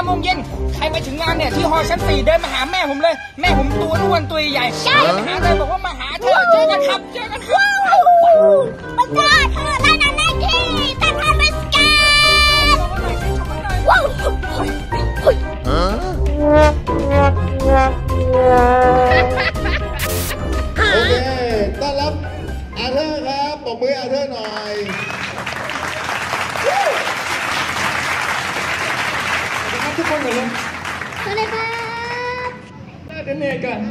5 โมงเย็นใครไปถึงงานเนี่ยที่ฮอชั้น 4เดินมาหาแม่ผมเลยแม่ผมตัวอ้วนตัวใหญ่เดินมาหาเลยบอกว่ามาหาเธอเจอกันครับเจอกันครับมาจ้าเธอได้นั่นได้ที่แต่ทำไม่สแกนว้าวโอเคต้อนรับอาเธอร์ครับปรบมืออาเธอร์หน่อยทุกคนเลยสวัสดีครับเดินเนยกัน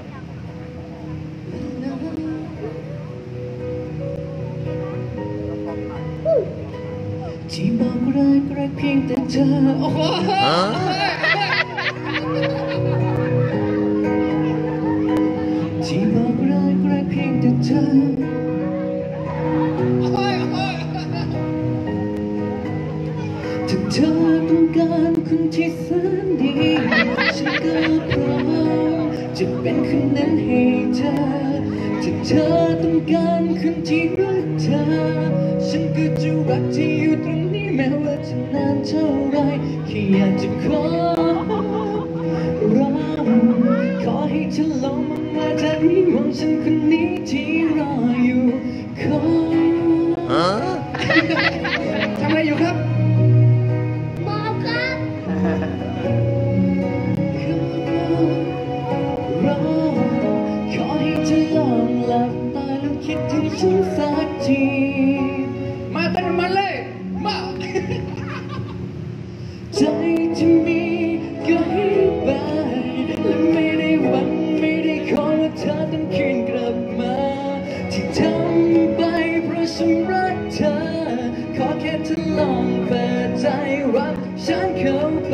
ที่บอกรักเพียงแต่เธอโอ้โหที่บอกรักเพียงแต่เธอถ้าเธอต้องการคนที่แสนดีฉันก็พร้อมจะเป็นคนนั้นให้เธอถ้าเธอต้องการคนที่รักเธอฉันก็จะรักที่อยู่ตรงนี้แม้ว่าจะนานเท่าไรแค่อยากจะขอให้เธอลองมาทางนี้มองฉันคนนี้ที่รออยู่ขอทำอะไรอยู่ครับมองครับขอให้เธอลองหลับตาแล้วคิดถึงฉันสักทีมาเต้นมันเลยมาใจที่มีก็ให้ไปและไม่ได้หวังไม่ได้ขอว่าเธอต้องคืนกลับมาที่ทำไปเพราะฉันรักเธอขอแค่เธอลองเปิดใจรับฉันเข้าไป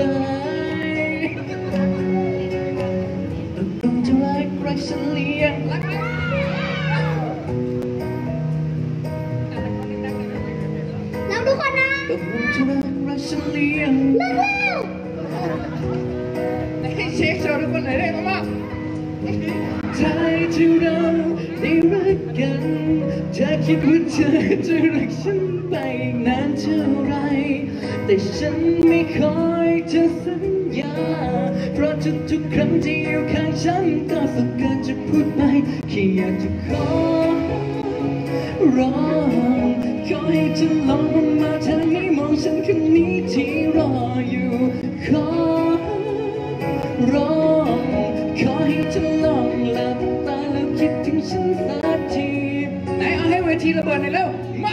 ตกลงจะรักฉันเลี้ยงรักน้องทุกคนนะตกลงจะรักฉันเลี้ยงรักแล้วให้เช็คโชว์ทุกคนหน่อยได้ไหมว่าใจที่เราได้รักกันเธอคิดว่าเธอจะรักฉันไปนานเท่าไรแต่ฉันไม่คอยเธอสัญญาเพราะทุกครั้งที่อยู่ข้างฉันก็สุขเกินจะพูดไปแค่อยากจะขอร้องขอให้เธอลองมาทางนี้มองฉันคนนี้ที่รออยู่ขอร้องขอให้เธอลองหลับตาแล้วคิดถึงฉันสักทีไหนเอาให้เวทีระเบิดหน่อยเร็วมา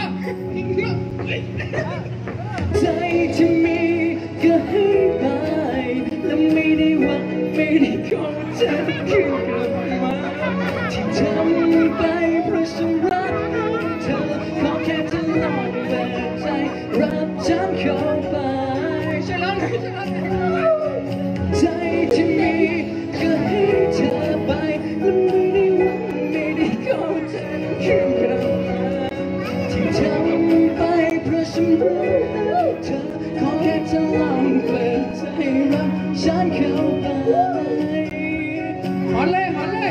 ใจที่มีก็ให้ไปและไม่ได้หวังไม่ได้ขอเธอคืนกลับมาที่ทำไปเพราะฉันรักเธอขอแค่เธอลองเปิดใจรับฉันเข้าไปช่วยร้องหน่อยช่วยร้องหน่อยใจที่มีก็ให้เธอไปและไม่ได้หวังไม่ได้ขอเธอคืนกลับมาที่ทำไปเพราะฉันรักเธอขอแค่เธอลองเปิดใจรับฉันเข้าไปหอนเลยหอนเลย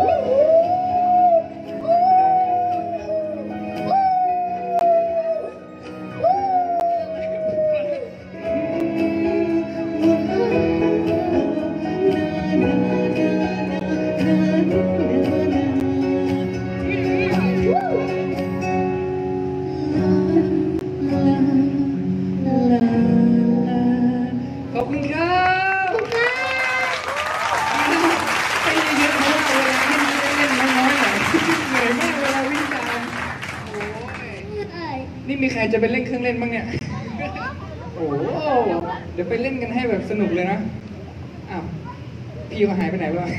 ขอบคุณครับให้เยอะๆเพราะว่าเวลาเล่นเล่นน้อยๆหน่อยเหนื่อยมากเวลาวิ่งตามโอ้ยนี่มีใครจะไปเล่นเครื่องเล่นบ้างเนี่ยโอ้เดี๋ยวไปเล่นกันให้แบบสนุกเลยนะอ้าวพี่เขาหายไปไหนวะ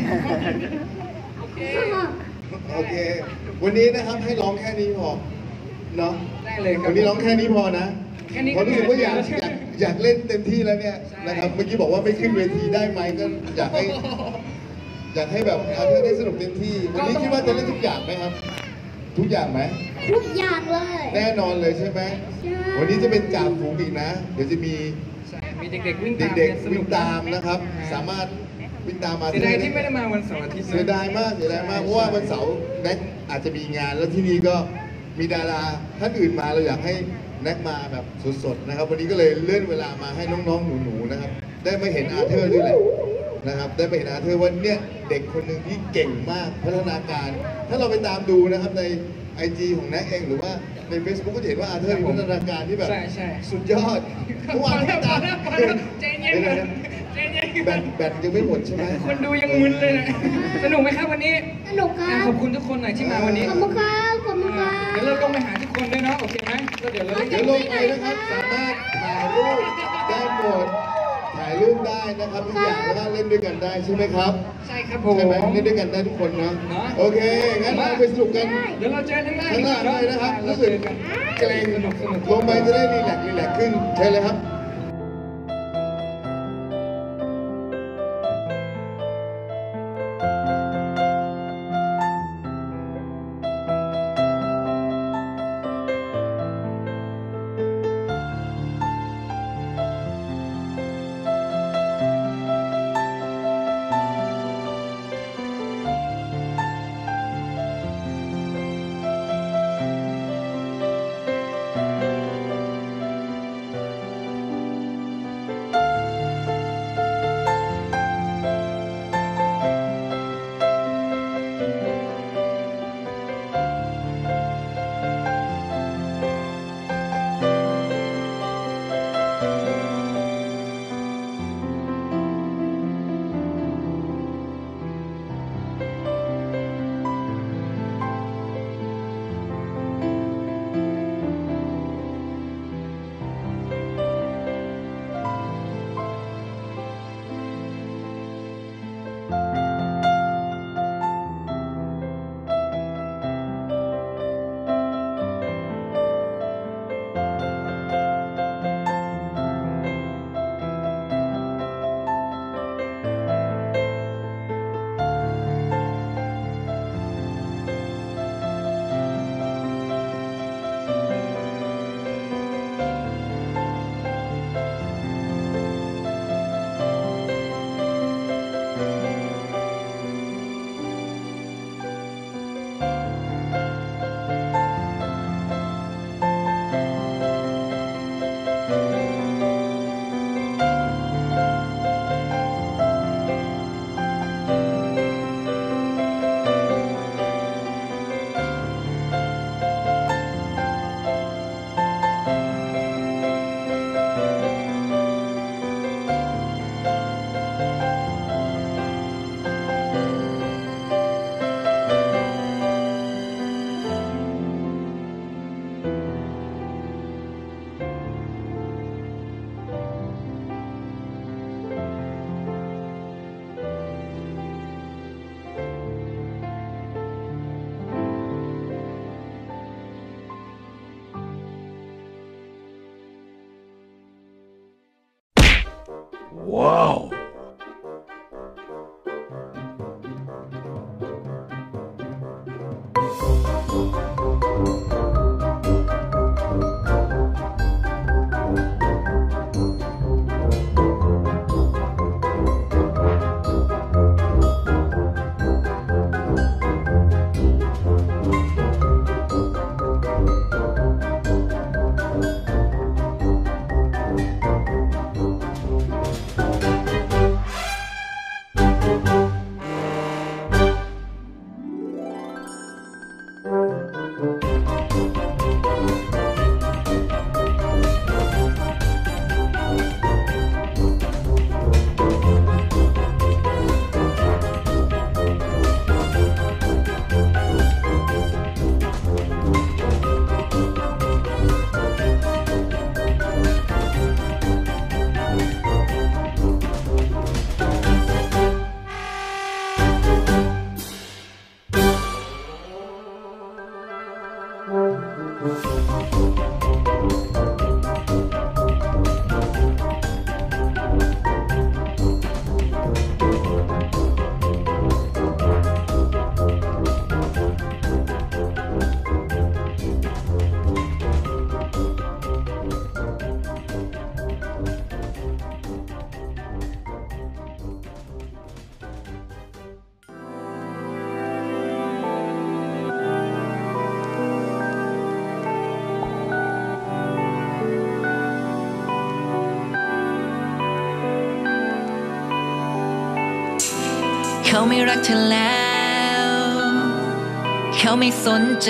โอเควันนี้นะครับให้ร้องแค่นี้พอเนาะได้เลยครับวันนี้ร้องแค่นี้พอนะเพราะรู้สึกว่าอยากเล่นเต็มที่แล้วเนี่ยนะครับเมื่อกี้บอกว่าไม่ขึ้นเวทีได้ไหมก็อยากให้แบบอาเธอร์ได้สนุกเต็มที่วันนี้คิดว่าจะเล่นทุกอย่างไหมครับทุกอย่างไหมทุกอย่างเลยแน่นอนเลยใช่ไหมวันนี้จะเป็นจ่าฝูงอีกนะเดี๋ยวจะมีเด็กๆวิ่งตามนะครับสามารถวิ่งตามมาเสียดายที่ไม่ได้มาวันเสาร์อาทิตย์เสียดายมากเพราะว่าวันเสาร์แน็กอาจจะมีงานแล้วที่นี่ก็มีดาราท่านอื่นมาเราอยากให้แน็กมาแบบสดๆนะครับวันนี้ก็เลยเลื่อนเวลามาให้น้องๆหนูๆนะครับได้มาเห็นอาเธอร์ด้วยแหละนะครับได้มาเห็นอาเธอร์ว่าเนี่ยเด็กคนหนึ่งที่เก่งมากพัฒนาการ ถ้าเราไปตามดูนะครับใน IG ของแน็กเองหรือว่าใน Facebook ก็จะเห็นว่าอาเธอร์มีพัฒนาการที่แบบสุดยอดเมื่อวานที่ตามใจเย็นใจเย็นแบตยังไม่หมดใช่ไหมคนดูยังมึนเลยนะสนุกไหมครับวันนี้สนุกครับขอบคุณทุกคนหน่อยที่มาวันนี้ขอบคุณครับขอบคุณครับเดี๋ยวเราลงไปหาทุกคนด้วยเนาะโอเคไหมก็เดี๋ยวลงไปนะครับสามารถถ่ายรูปได้หมดถ่ายรูปได้นะครับทุกอย่างแล้วก็เล่นด้วยกันได้ใช่ไหมครับใช่ครับผมใช่ไหมเล่นด้วยกันได้ทุกคนเนาะโอเคงั้นเราไปสนุกกันเดี๋ยวเราเจอข้างล่างเลยนะครับรู้สึกเกรงลงไปจะได้รีแลกซ์ขึ้นเชิญเลยครับว้าวเขาไม่รักเธอแล้วเขาไม่สนใจ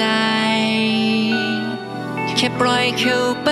แค่ปล่อยเขาไป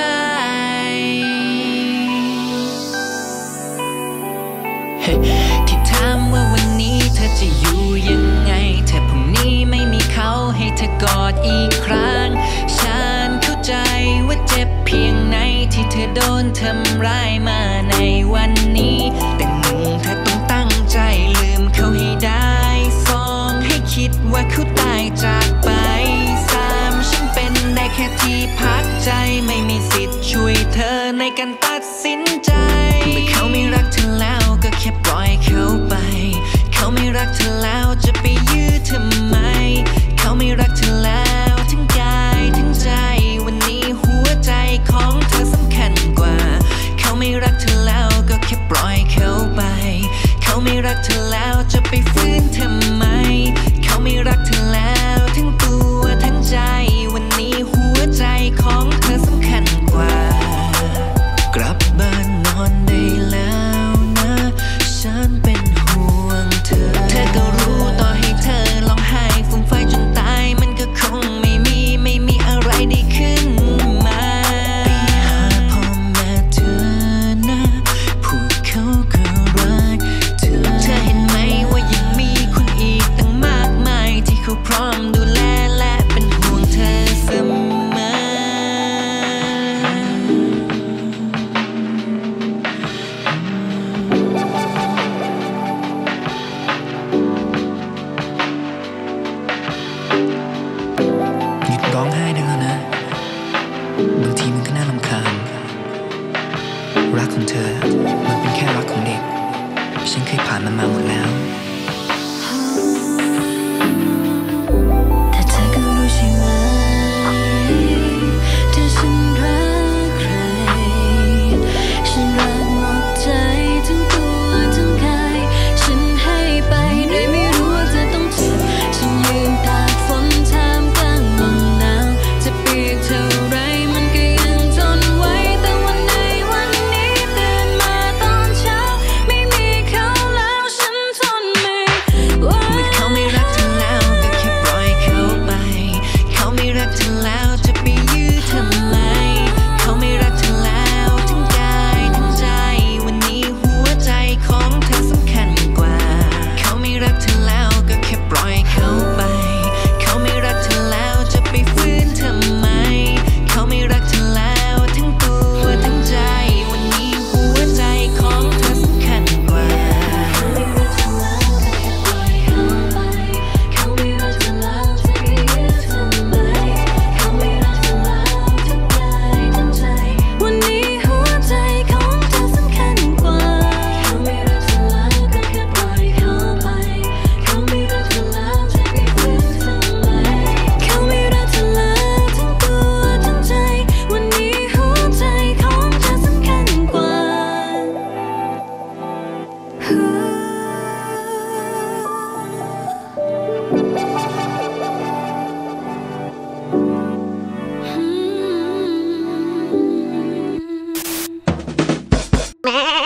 ที่ถามว่าวันนี้เธอจะอยู่ยังไงถ้าพรุ่งนี้ไม่มีเขาให้เธอกอดอีกครั้งฉันเข้าใจว่าเจ็บเพียงไหนที่เธอโดนทำร้ายมาในวันนี้แต่หนึ่งเธอต้องตั้งใจลืมเขาให้ได้สองให้คิดว่าเขาตายจากไปสามฉันเป็นได้แค่ที่พักใจไม่มีสิทธิ์ช่วยเธอในการตัดสินใจเมื่อเขาไม่รักเธอแล้วก็แค่ปล่อยเขาไปเขาไม่รักเธอแล้วจะไปยื้อทำไมเขาไม่รักเธอแล้วทั้งกายทั้งใจวันนี้หัวใจของเธอสำคัญกว่าเขาไม่รักเธอแล้วก็แค่ปล่อยเขาไปเขาไม่รักเธอแล้วจะไปฟื้นทำไมเขาไม่รักเธอแล้วทั้งตัวทั้งใจวันนี้หัวใจของเธอสำคัญกว่ากลับบ้านนอนได้แล้วนะฉันเป็นห่วงเธอก็รู้ต่อให้เธอร้องไห้ฟูมไฟจนตายมันก็คงไม่มีอะไรดีขึ้นมาไปหาพ่อแม่เธอนะพวกเขาก็รักเธอเห็นไหมว่ายังมีคนอีกตั้งมากมายที่เขาพร้อมดูแลและเป็นห่วงเธอเสมอหยุดร้องไห้ได้แล้วนะบางทีมันก็น่ารำคาญรักของเธอมันเป็นแค่รักของเด็กฉันเคยผ่านมันมาหมดแล้วแต่เธอก็รู้ใช่ไหมที่ฉันรักใครฉันรักหมดใจทั้งตัวทั้งกายฉันให้ไปโดยไม่รู้ว่าเธอต้องเจ็บฉันยืนตากฝนท่ามกลางลมหนาวจะเปียกเท่าไรมันก็ยังทนไว้แต่วันในวันนี้ตื่นมาตอนเช้าไม่มีเขาแล้วฉันทนไม่ไหวเมื่อเขาไม่รักเธอแล้วก็แค่ปล่อยเขาไปเขาไม่รักเธอแล้วจะไปยื้อทำไมเขาไม่รักเธอแล้วทั้งกายทั้งใจวันนี้หัวใจของเธอสำคัญกว่าเขาไม่รักเธอแล้วก็แค่ปล่อยเขาไปเขาไม่รักเธอแล้วจะไปฟื้นทำไมเขาไม่รักเธอแล้วทั้งตัวทั้งใจวันนี้หัวใจของเธอสำคัญกว่าเขาไม่รักเธอแล้วก็แค่ปล่อยเขาไปเขาไม่รักเธอแล้วจะไปยื้อทำไมเขาไม่รักเธอแล้วทั้งกายทั้งใจวันนี้หัวใจของเธอสำคัญกว่าเขาไม่รักเธอแล้วก็แค่ปล่อยเขาไปเขาไม่รักเธอแล้วจะไปฟื้นทำไมเขาไม่รักเธอแล้วทั้งตัวทั้งใจวันนี้หัวใจของเธอสำคัญกว่าแม่